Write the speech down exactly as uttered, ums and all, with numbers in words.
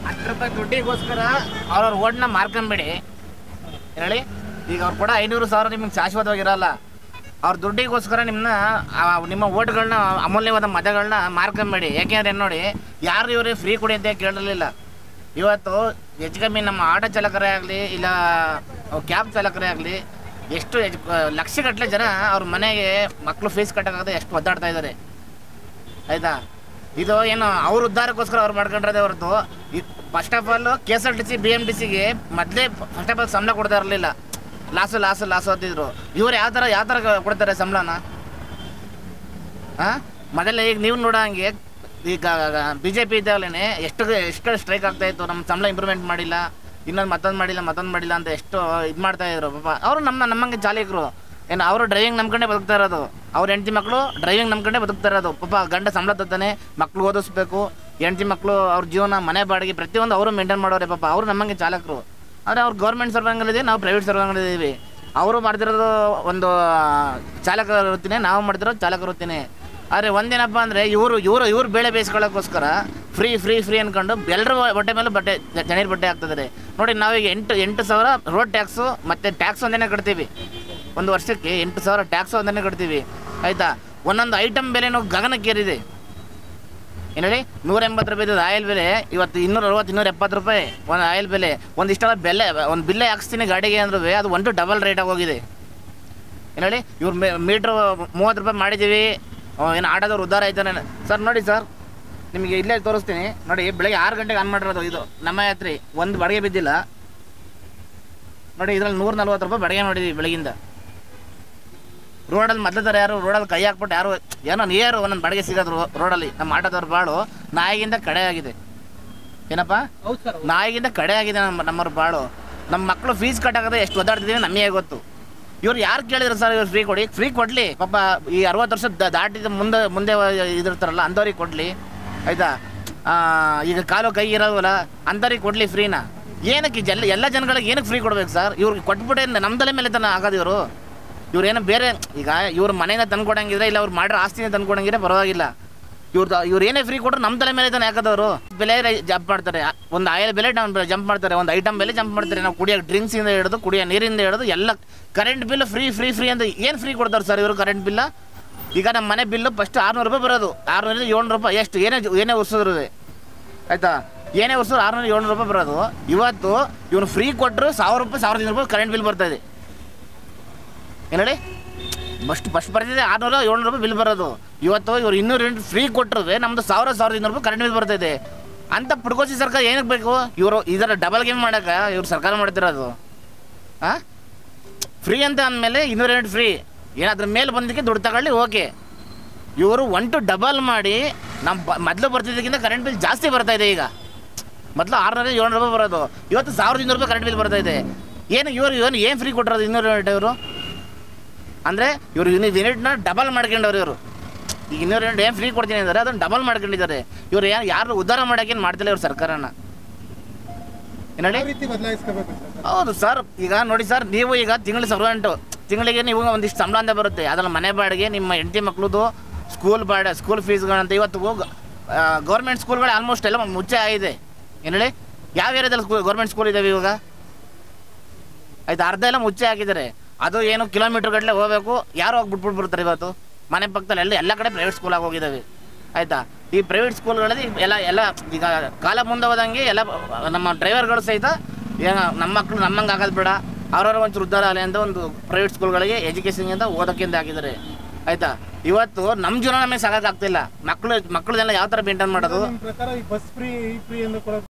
ಹತ್ತು ರೂಪಾಯಿ ದುಡ್ಡಿಗೋಸ್ಕರ ಅವ್ರವ್ರ ಓಟ್ನ ಮಾರ್ಕೊಂಬೇಡಿ ಹೇಳಿ. ಈಗ ಅವ್ರು ಕೂಡ ಐನೂರು ಸಾವಿರ ನಿಮ್ಗೆ ಶಾಶ್ವತವಾಗಿರಲ್ಲ. ಅವ್ರ ದುಡ್ಡಿಗೋಸ್ಕರ ನಿಮ್ಮನ್ನ ನಿಮ್ಮ ಓಟ್ಗಳನ್ನ ಅಮೂಲ್ಯವಾದ ಮತಗಳನ್ನ ಮಾರ್ಕೊಂಬೇಡಿ. ಯಾಕೆಂದ್ರೆ ನೋಡಿ, ಯಾರು ಇವ್ರಿಗೆ ಫ್ರೀ ಕೊಡಿ ಅಂತ ಕೇಳಿರಲಿಲ್ಲ. ಇವತ್ತು ಹೆಚ್ಚು ಕಮ್ಮಿ ನಮ್ಮ ಆಟೋ ಚಾಲಕರೇ ಆಗಲಿ ಇಲ್ಲ ಕ್ಯಾಬ್ ಚಾಲಕರೇ ಆಗಲಿ ಎಷ್ಟು ಲಕ್ಷಗಟ್ಟಲೆ ಜನ ಅವ್ರ ಮನೆಗೆ ಮಕ್ಕಳು ಫೀಸ್ ಕಟ್ಟೋಕ್ಕಾಗದೆ ಎಷ್ಟು ಒದ್ದಾಡ್ತಾ ಇದ್ದಾರೆ ಆಯಿತಾ. ಇದು ಏನು ಅವ್ರ ಉದ್ಧಾರಕ್ಕೋಸ್ಕರ ಅವ್ರು ಮಾಡ್ಕೊಂಡಿರೋದೇ ಹೊರತು first of all K S R T C B M T ಸಿಗೆ ಮೊದಲೇ ಫಸ್ಟ್ ಆಫ್ ಆಲ್ ಸಂಬಳ ಕೊಡ್ತಾ ಇರಲಿಲ್ಲ. ಲಾಸು ಲಾಸು ಲಾಸು ಅಂತಿದ್ರು. ಇವ್ರು ಯಾವ ಥರ ಯಾವ ಥರ ಕೊಡ್ತಾರೆ ಸಂಬಳನ? ಹಾಂ ಮೊದಲೇ ಈಗ ನೀವು ನೋಡೋ ಹಂಗೆ ಈಗ ಬಿ ಜೆ ಪಿ ಇದ್ದಾಗಲೇ ಎಷ್ಟು ಎಷ್ಟು ಸ್ಟ್ರೈಕ್ ಆಗ್ತಾಯಿತ್ತು, ನಮ್ಮ ಸಂಬಳ ಇಂಪ್ರೂವ್ಮೆಂಟ್ ಮಾಡಿಲ್ಲ, ಇನ್ನೊಂದು ಮತ್ತೊಂದು ಮಾಡಿಲ್ಲ ಮತ್ತೊಂದು ಮಾಡಿಲ್ಲ ಅಂತ ಎಷ್ಟು ಇದು ಮಾಡ್ತಾಯಿದ್ರು ಪಾಪ. ಅವರು ನಮ್ಮ ನಮ್ಮಂಗೆ ಚಾಲಕರು ಏನು ಅವರು ಡ್ರೈವಿಂಗ್ ನಂಬ್ಕೊಂಡೇ ಬದುಕ್ತಾ ಇರೋದು. ಅವ್ರ ಹೆಂಡತಿ ಮಕ್ಕಳು ಡ್ರೈವಿಂಗ್ ನಂಬ್ಕೊಂಡೇ ಬದುಕ್ತಾ ಇರೋದು ಪಾಪ. ಗಂಡ ಸಂಬಳ ತತ್ತಾನೆ, ಮಕ್ಕಳು ಓದಿಸ್ಬೇಕು, ಹೆಂಡತಿ ಮಕ್ಕಳು ಅವ್ರ ಜೀವನ ಮನೆ ಬಾಡಿಗೆ ಪ್ರತಿಯೊಂದು ಅವರು ಮೇಂಟೈನ್ ಮಾಡೋರೆ ಪಾಪ. ಅವರು ನಮ್ಮಂಗೆ ಚಾಲಕರು. ಆದರೆ ಅವ್ರು ಗೌರ್ಮೆಂಟ್ ಸರ್ವಂಗಲಿದ್ದೀವಿ, ನಾವು ಪ್ರೈವೇಟ್ ಸರ್ವಂಗಲಿದ್ದೀವಿ. ಅವರು ಮಾಡ್ತಿರೋದು ಒಂದು ಚಾಲಕ ವೃತ್ತಿನೇ, ನಾವು ಮಾಡ್ತಿರೋದು ಚಾಲಕ ವೃತ್ತಿನೇ. ಆದರೆ ಒಂದೇನಪ್ಪ ಅಂದರೆ ಇವರು ಇವರು ಇವ್ರು ಬೇಳೆ ಬೇಯಿಸ್ಕೊಳ್ಳೋಕ್ಕೋಸ್ಕರ ಫ್ರೀ ಫ್ರೀ ಫ್ರೀ ಅಂದ್ಕೊಂಡು ಎಲ್ಲರೂ ಬಟ್ಟೆ ಮೇಲೆ ಬಟ್ಟೆ ಜನರ ಬಟ್ಟೆ ಆಗ್ತಿದ್ದಾರೆ ನೋಡಿ. ನಾವೀಗ ಎಂಟು ಎಂಟು ಸಾವಿರ ರೋಡ್ ಟ್ಯಾಕ್ಸು ಮತ್ತು ಟ್ಯಾಕ್ಸ್ ಒಂದೇ ಕಟ್ತೀವಿ. ಒಂದು ವರ್ಷಕ್ಕೆ ಎಂಟು ಸಾವಿರ ಟ್ಯಾಕ್ಸ್ ಒಂದನ್ನೇ ಕಟ್ತೀವಿ ಆಯಿತಾ. ಒಂದೊಂದು ಐಟಮ್ ಬೆಲೆನೂ ಗಗನಕ್ಕೇರಿದೆ. ಏನು ಹೇಳಿ, ನೂರ ಎಂಬತ್ತು ರೂಪಾಯಿದು ಆಯಿಲ್ ಬೆಲೆ ಇವತ್ತು ಇನ್ನೂರ ಅರವತ್ತು ಇನ್ನೂರ ಎಪ್ಪತ್ತು ರೂಪಾಯಿ ಒಂದು ಆಯಿಲ್ ಬೆಲೆ. ಒಂದು ಇಷ್ಟೆಲ್ಲ ಬೆಲೆ ಒಂದು ಬಿಲ್ಲೆ ಹಾಕ್ಸ್ತೀನಿ ಗಾಡಿಗೆ ಅಂದ್ರೂ ಅದು ಒಂದು ಡಬಲ್ ರೇಟಾಗಿ ಹೋಗಿದೆ. ಏನು ಹೇಳಿ, ಇವ್ರು ಮೀಟ್ರು ಮೂವತ್ತು ರೂಪಾಯಿ ಮಾಡಿದ್ದೀವಿ, ಏನು ಆಟೋದವ್ರು ಉದ್ಧಾರ ಆಯ್ತಾನೆ ಸರ್. ನೋಡಿ ಸರ್, ನಿಮಗೆ ಇಲ್ಲೇ ತೋರಿಸ್ತೀನಿ ನೋಡಿ. ಬೆಳಗ್ಗೆ ಆರು ಗಂಟೆಗೆ ಆನ್ ಮಾಡಿರೋದು ಇದು ನಮ್ಮ ಯಾತ್ರೆ, ಒಂದು ಬಾಡಿಗೆ ಬಿದ್ದಿಲ್ಲ ನೋಡಿ. ಇದ್ರಲ್ಲಿ ನೂರ ನಲ್ವತ್ತು ರೂಪಾಯಿ ಬಾಡಿಗೆ ಮಾಡಿದ್ದೀವಿ ಬೆಳಗಿಂದ. ರೋಡಲ್ಲಿ ಮೊದಲ ಥರ ಯಾರು ರೋಡಲ್ಲಿ ಕೈ ಹಾಕ್ಬಿಟ್ಟು ಯಾರು ಏನೋ ನೀರು ಒಂದೊಂದು ಬಾಡಿಗೆ ಸಿಗೋದು ರೋಡಲ್ಲಿ. ನಮ್ಮ ಆಟೋದವ್ರು ಬಾಳು ನಾಯಿಗಿಂತ ಕಡೆ ಆಗಿದೆ. ಏನಪ್ಪ, ನಾಯಿಗಿಂತ ಕಡೆ ಆಗಿದೆ ನಮ್ಮ ನಮ್ಮವ್ರ ಬಾಳು. ನಮ್ಮ ಮಕ್ಕಳು ಫೀಸ್ ಕಟ್ಟಾಗದೆ ಎಷ್ಟು ಒದ್ದಾಡ್ತಿದ್ದೀವಿ ನಮಗೆ ಗೊತ್ತು. ಇವ್ರು ಯಾರು ಕೇಳಿದ್ರು ಸರ್ ಇವ್ರು ಫ್ರೀ ಕೊಡಿ, ಫ್ರೀ ಕೊಡಲಿ ಪಾಪ. ಈ ಅರವತ್ತು ವರ್ಷ ದಾಟಿದ ಮುಂದೆ ಮುಂದೆ ಇದಿರ್ತಾರಲ್ಲ ಅಂಥವ್ರಿಗೆ ಕೊಡಲಿ ಆಯಿತಾ. ಈಗ ಕಾಲು ಕೈ ಇರೋವಲ್ಲ ಅಂಥವ್ರಿಗೆ ಕೊಡಲಿ ಫ್ರೀನ. ಏನಕ್ಕೆ ಎಲ್ಲ ಎಲ್ಲ ಜನಗಳಿಗೆ ಏನಕ್ಕೆ ಫ್ರೀ ಕೊಡ್ಬೇಕು ಸರ್? ಇವ್ರಿಗೆ ಕೊಟ್ಬಿಟ್ಟೆ ನಮ್ಮದಲ್ಲೇ ಮೇಲೆ ತನ ಆಗೋದು. ಇವರು ಇವ್ರೇನೋ ಬೇರೆ ಈಗ ಇವ್ರ ಮನೆಯಿಂದ ತಂದ್ಕೊಡಂಗಿದ್ರೆ ಇಲ್ಲ ಅವ್ರು ಮಾಡಿರೋ ಆಸ್ತಿನ ತಂದ್ಕೊಡಂಗಿದ್ರೆ ಪರವಾಗಿಲ್ಲ. ಇವ್ರದ್ದು ಇವ್ರು ಏನೇ ಫ್ರೀ ಕೊಟ್ಟರು ನಮ್ಮ ತಲೆ ಮೇಲೆ ತಾನೆ ಹಾಕೋದವರು. ಬೆಲೆ ಜಂಪ್ ಮಾಡ್ತಾರೆ, ಒಂದು ಆಯಿಲ್ ಬೆಲೆ ಜಂಪ್ ಮಾಡ್ತಾರೆ, ಒಂದು ಐಟಮ್ ಬೆಲೆ ಜಂಪ್ ಮಾಡ್ತಾರೆ. ನಾವು ಕುಡಿಯೋ ಡ್ರಿಂಕ್ಸಿಂದ ಹಿಡಿದು ಕುಡಿಯೋ ನೀರಿಂದ ಹಿಡಿದು ಎಲ್ಲ current bill free free free ಅಂತ ಏನು ಫ್ರೀ ಕೊಡ್ತಾರೆ ಸರ್ ಇವರು ಕರೆಂಟ್ ಬಿಲ್ಲ? ಈಗ ನಮ್ಮ ಮನೆ ಬಿಲ್ಲು ಫಸ್ಟ್ ಆರುನೂರು ರೂಪಾಯಿ ಬರೋದು, ಆರುನೂರಿಂದ ಏಳ್ನೂರು ರೂಪಾಯಿ ಎಷ್ಟು ಏನೇ ಏನೇ ಉರ್ಸಿದ್ರು ಆಯಿತಾ. ಏನೇ ಉರ್ಸಿದ್ರು ಆರುನೂರ ಏಳ್ನೂರು ರೂಪಾಯಿ ಬರೋದು. ಇವತ್ತು ಇವನು ಫ್ರೀ ಕೊಟ್ಟರು ಸಾವಿರ ರೂಪಾಯಿ ಸಾವಿರದ ಐನೂರು ರೂಪಾಯಿ ಕರೆಂಟ್ ಬಿಲ್ ಬರ್ತಾಯಿದೆ. ಏನು ಹೇಳಿ, ಫಸ್ಟ್ ಫಸ್ಟ್ ಬರ್ತಿದೆ ಆರುನೂರ ಏಳ್ನೂರು ರೂಪಾಯಿ ಬಿಲ್ ಬರೋದು. ಇವತ್ತು ಇವ್ರು ಇನ್ನೂರು ಯೂನಿಟ್ ಫ್ರೀ ಕೊಟ್ಟರು ನಮ್ಮದು ಸಾವಿರ ಸಾವಿರದ ಇನ್ನೂರು ರೂಪಾಯಿ ಕರೆಂಟ್ ಬಿಲ್ ಬರ್ತಾಯಿದೆ. ಅಂತ ಪುಡ್ಕೋಸಿ ಸರ್ಕಾರ ಏನಕ್ಕೆ ಬೇಕು? ಇವರು ಇದರ ಡಬಲ್ ಗೇಮ್ ಮಾಡೋಕೆ ಇವ್ರು ಸರ್ಕಾರ ಮಾಡ್ತಿರೋದು. ಹಾಂ, ಫ್ರೀ ಅಂತ ಅಂದಮೇಲೆ ಇನ್ನೂರು ಯೂನಿಟ್ ಫ್ರೀ, ಏನಾದ್ರ ಮೇಲೆ ಬಂದಕ್ಕೆ ದುಡ್ಡು ತಗೊಳ್ಳಿ ಓಕೆ. ಇವರು ಒನ್ ಟು ಡಬಲ್ ಮಾಡಿ ನಮ್ಮ ಬ ಮೊದಲು ಬರ್ತಿದ್ದಕ್ಕಿಂತ ಕರೆಂಟ್ ಬಿಲ್ ಜಾಸ್ತಿ ಬರ್ತಾಯಿದೆ. ಈಗ ಮೊದಲು ಆರುನೂರ ಏಳ್ನೂರು ರೂಪಾಯಿ ಬರೋದು, ಇವತ್ತು ಸಾವಿರದ ಇನ್ನೂರು ರೂಪಾಯಿ ಕರೆಂಟ್ ಬಿಲ್ ಬರ್ತಾಯಿದೆ. ಏನು ಇವರು ಇವನು ಏನು ಫ್ರೀ ಕೊಟ್ಟಿರೋದು ಇನ್ನೂರು ಯೂನಿಟ್? ಇವರು ಅಂದರೆ ಇವರು ಇನ್ನೂರು ಯೂನಿಟ್ನ ಡಬಲ್ ಮಾಡ್ಕೊಂಡವ್ರು. ಇವರು ಈಗ ಇನ್ನೂರು ಯೂನಿಟ್ ಏನು ಫ್ರೀ ಕೊಡ್ತೀನಿ ಅಂದರೆ ಅದನ್ನು ಡಬಲ್ ಮಾಡ್ಕೊಂಡಿದ್ದಾರೆ. ಇವ್ರು ಏನು ಯಾರು ಉದ್ಧಾರ ಮಾಡೋಕ್ಕೇನು ಮಾಡ್ತಿಲ್ಲ ಇವ್ರು ಸರ್ಕಾರನ. ಏನು ಹೇಳಿ, ಹೌದು ಸರ್. ಈಗ ನೋಡಿ ಸರ್, ನೀವು ಈಗ ತಿಂಗಳು ಸರ್ವೆಂಟು, ತಿಂಗಳಿಗೆ ನೀವು ಒಂದಿಷ್ಟು ಸಂಬಳ ಅಂತ ಬರುತ್ತೆ. ಅದರಲ್ಲಿ ಮನೆ ಬಾಡಿಗೆ, ನಿಮ್ಮ ಹೆಂಡತಿ ಮಕ್ಕಳದು ಸ್ಕೂಲ್ ಬಾಡ ಸ್ಕೂಲ್ ಫೀಸ್ಗಳಂತ. ಇವತ್ತು ಗೌರ್ಮೆಂಟ್ ಸ್ಕೂಲ್ಗಳು ಆಲ್ಮೋಸ್ಟ್ ಎಲ್ಲ ಮುಚ್ಚೆ ಆಗಿದೆ. ಏನು ಹೇಳಿ, ಯಾವ ಏರಿಯಾದಲ್ಲಿ ಸ್ಕೂಲ್ ಗೌರ್ಮೆಂಟ್ ಸ್ಕೂಲ್ ಇದ್ದಾವೆ ಇವಾಗ? ಆಯ್ತು, ಅರ್ಧ ಎಲ್ಲ ಮುಚ್ಚೆ ಹಾಕಿದ್ದಾರೆ. ಅದು ಏನು ಕಿಲೋಮೀಟ್ರ್ ಗಟ್ಟಲೆ ಹೋಗಬೇಕು, ಯಾರು ಹೋಗಿ ಬಿಟ್ಬಿಟ್ಟು ಬರ್ತಾರೆ. ಇವತ್ತು ಮನೆ ಪಕ್ಕದಲ್ಲಿ ಎಲ್ಲ ಎಲ್ಲ ಕಡೆ ಪ್ರೈವೇಟ್ ಸ್ಕೂಲಾಗಿ ಹೋಗಿದ್ದಾವೆ ಆಯಿತಾ. ಈ ಪ್ರೈವೇಟ್ ಸ್ಕೂಲ್ಗಳಲ್ಲಿ ಎಲ್ಲ ಎಲ್ಲ ಈಗ ಕಾಲ ಮುಂದೆ ಹೋದಂಗೆ ಎಲ್ಲ ನಮ್ಮ ಡ್ರೈವರ್ಗಳು ಸಹಿತ ನಮ್ಮ ಮಕ್ಕಳು ನಮ್ಮಂಗೆ ಆಗೋದು ಬೇಡ, ಅವ್ರವ್ರ ಒಂಚೂರು ಉದ್ಧಾರ ಆಗಲಿ ಅಂತ ಒಂದು ಪ್ರೈವೇಟ್ ಸ್ಕೂಲ್ಗಳಿಗೆ ಎಜುಕೇಷನ್ ಅಂತ ಓದೋಕ್ಕೆ ಅಂತ ಹಾಕಿದ್ದಾರೆ ಆಯಿತಾ. ಇವತ್ತು ನಮ್ಮ ಜೀವನ ನಮಗೆ ಸಾಕಾಗ್ತಿಲ್ಲ. ಮಕ್ಕಳು ಮಕ್ಕಳನ್ನೆಲ್ಲ ಯಾವ ಥರ ಮೇಂಟೈನ್ ಮಾಡೋದು?